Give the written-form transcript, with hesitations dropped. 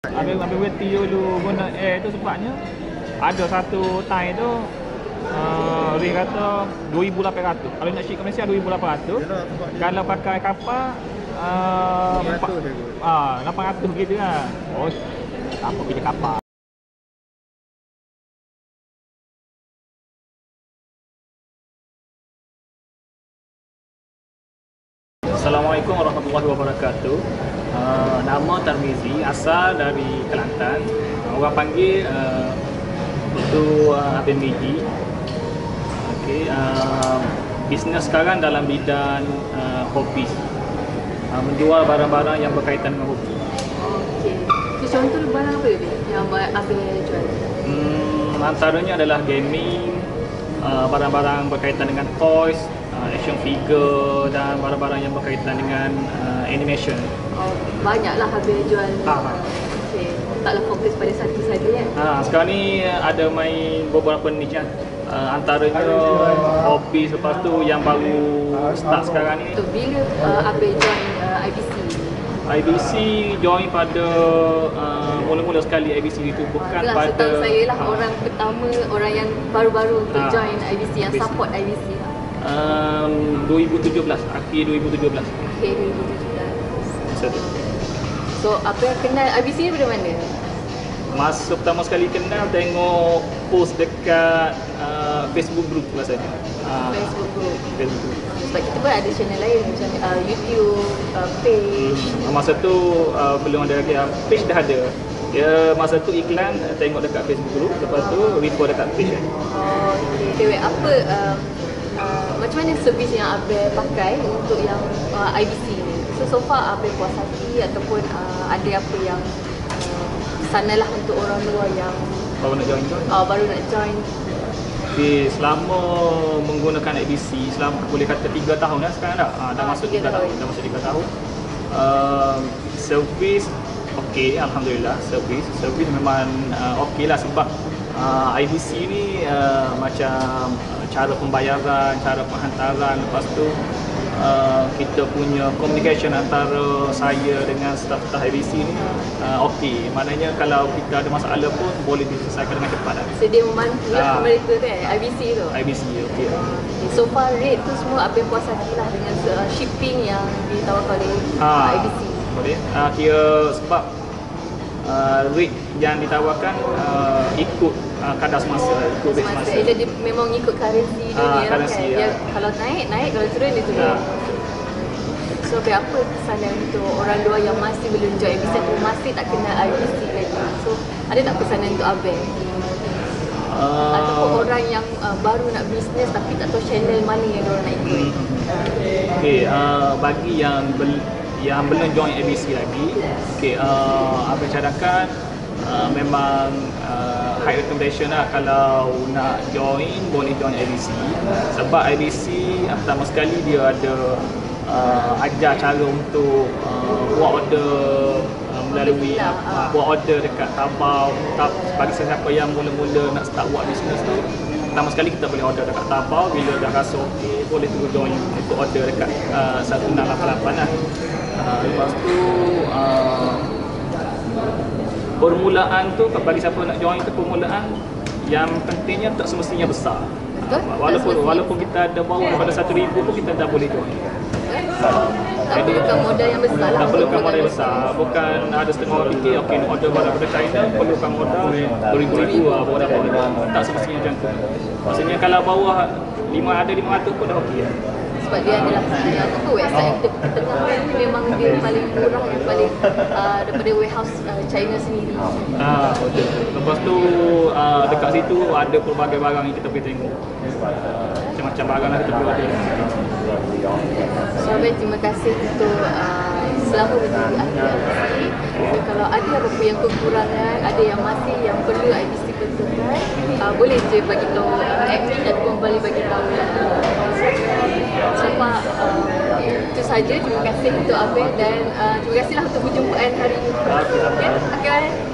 Ambil weti dulu guna air tu sebabnya ada satu time tu Ray kata 2,800. Kalau nak ship ke Malaysia 2,800. Kalau pakai kapal 800 gitu lah. Oh, apa pilih kapal. Assalamualaikum warahmatullahi wabarakatuh. Nama Tarmizi, asal dari Kelantan. Orang panggil itu Abin Miji. Okey, bisnes sekarang dalam bidang hobi. Menjual barang-barang yang berkaitan dengan hobi. Okey. So, contoh barang apa yang Abin jual? Antaranya adalah gaming, barang-barang berkaitan dengan toys, action figure dan barang-barang yang berkaitan dengan animation. Oh, banyaklah Abin jual. Okey. Taklah fokus pada satu saja ya. Sekarang ni ada main beberapa niche kan. Antaranya hobi, lepas tu yang baru start sekarang ni. So, bila Abin join IBC? IBC join pada mula-mula sekali IBC itu, bukan pada setahu saya lah orang pertama, orang yang baru-baru untuk join IBC, yang support IBC. 2017, akhir 2017. Akhir 2017. Betul. So, apa yang kenal IBC ni dari mana? Masa pertama sekali kenal tengok post dekat Facebook group rasanya. Facebook group. Facebook group. Sebab kita pun ada channel lain macam YouTube, page. Masa tu belum ada lagi, page dah ada. Dia masa tu iklan tengok dekat Facebook group, lepas tu report dekat page. Oh, okey. Apa macam mana servis yang Abel pakai untuk yang IBC ni? So far Abel puas hati ataupun ada apa yang sanalah untuk orang luar yang baru nak join? Baru nak join. Okay, selama menggunakan IBC, selama boleh kata 3 tahun dah sekarang dah. Dah masuk 3 tahun. Dah masuk 3 tahun. Servis okey, alhamdulillah. Servis memang okey lah, sebab IBC ni macam cara pembayaran, cara penghantaran, lepas tu kita punya communication antara saya dengan staf-staf IBC ni okey. Maknanya kalau kita ada masalah pun boleh diselesaikan dengan cepat lah. So dia membantu lah mereka kan, IBC tu? IBC, okey. So far rate tu semua Abel puas hati lah dengan shipping yang ditawarkan oleh IBC? Boleh. Kira sebab rate yang ditawarkan ikut kadar semasa, ikut rate semasa. Jadi memang ikut currency dunia currency, kan. Kalau naik, kalau turun dia turun. So apa pesanan untuk orang luar yang masih belum join IBC atau masih tak kenal IBC lagi? So ada tak pesanan untuk Abel? Ataupun orang yang baru nak bisnes tapi tak tahu channel mana yang diorang nak ikut? Okay, bagi yang belum join IBC lagi, okay, Abel cadangkan memang high recommendation lah kalau nak join, boleh join IBC. Sebab IBC pertama sekali dia ada ajar cara untuk buat order melalui buat order dekat Taobao. Bagi siapa yang mula-mula nak start buat bisnes tu, pertama sekali kita boleh order dekat Taobao. Bila dah rasa okey, boleh terus join untuk order dekat 1688 lah. Lepas tu permulaan tu, bagi siapa nak join tu, permulaan yang pentingnya tak semestinya besar. Walaupun kita ada bawah daripada 1,000 pun kita dah boleh join. Tak perlukan modal yang besar lah. Tak perlukan modal yang besar. Bukan ada setengah orang fikir okey nak order barang daripada China perlukan modal beribu-ribu apa. Tak semestinya macam tu. Maksudnya kalau bawah 500 pun dah okey lah. Sebab dia adalah website yang kita tengah ni memang dia paling murah, yang paling daripada warehouse China sendiri. Betul. Lepas tu dekat situ ada pelbagai barang yang kita boleh tengok. Macam-macam barang lah kita boleh order. So Abel, terima kasih untuk selama menjadi ahli IBC. So, kalau ada apa-apa yang kekurangan, ada yang masih yang perlu IBC betulkan, boleh je bagi tahu admin ataupun boleh bagi tahu sebab itu saja. Terima kasih untuk Abel dan terima kasihlah untuk perjumpaan hari ini. Okay.